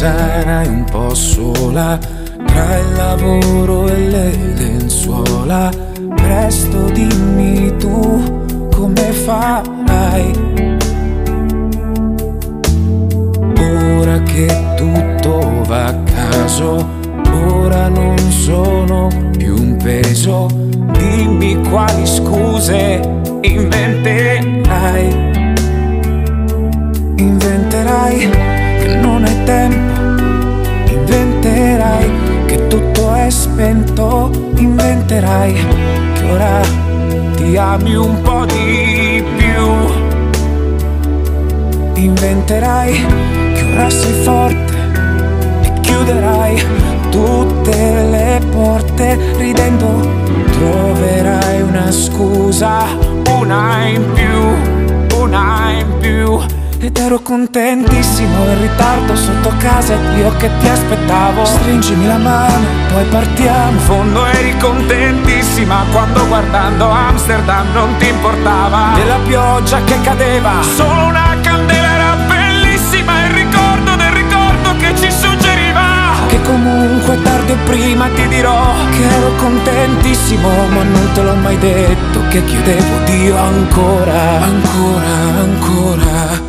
sarai un po' sola tra il lavoro e le lenzuola. Presto dimmi tu come farai. Ora che tutto va a caso, ora non sono più un peso. Dimmi quali scuse inventerai. Inventerai che non hai tempo, inventerai che tutto è spento, inventerai che ora ti ami un po' di più. Inventerai che ora sei forte e chiuderai tutte le porte. Ridendo troverai una scusa, una in più, una in più. Ed ero contentissimo in ritardo sotto casa ed io che ti aspettavo. Stringimi la mano, poi partiamo. In fondo eri contentissima quando guardando Amsterdam non ti importava della pioggia che cadeva. Solo una candela era bellissima, il ricordo del ricordo che ci suggeriva che comunque tardi o prima ti dirò che ero contentissimo, ma non te l'ho mai detto che chiedevo Dio ancora, ancora, ancora.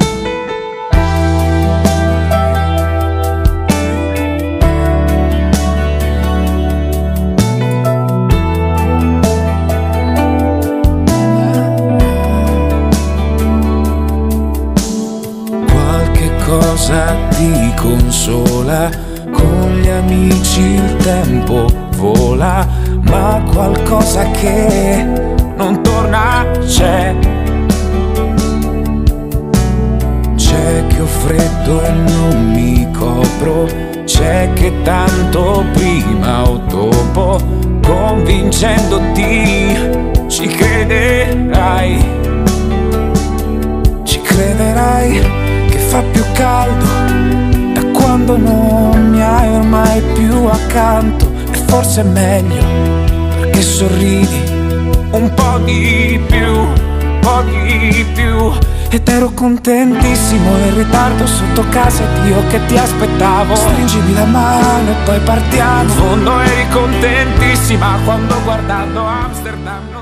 Cosa ti consola? Con gli amici il tempo vola, ma qualcosa che non torna c'è. C'è che ho freddo e non mi copro, c'è che tanto prima o dopo convincendoti ci crederai. Ci crederai fa più caldo da quando non mi hai ormai più accanto. E forse è meglio perché sorridi un po' di più, un po' di più. Ed ero contentissimo in ritardo sotto casa ed io che ti aspettavo. Stringimi la mano e poi partiamo. In fondo eri contentissima quando guardando Amsterdam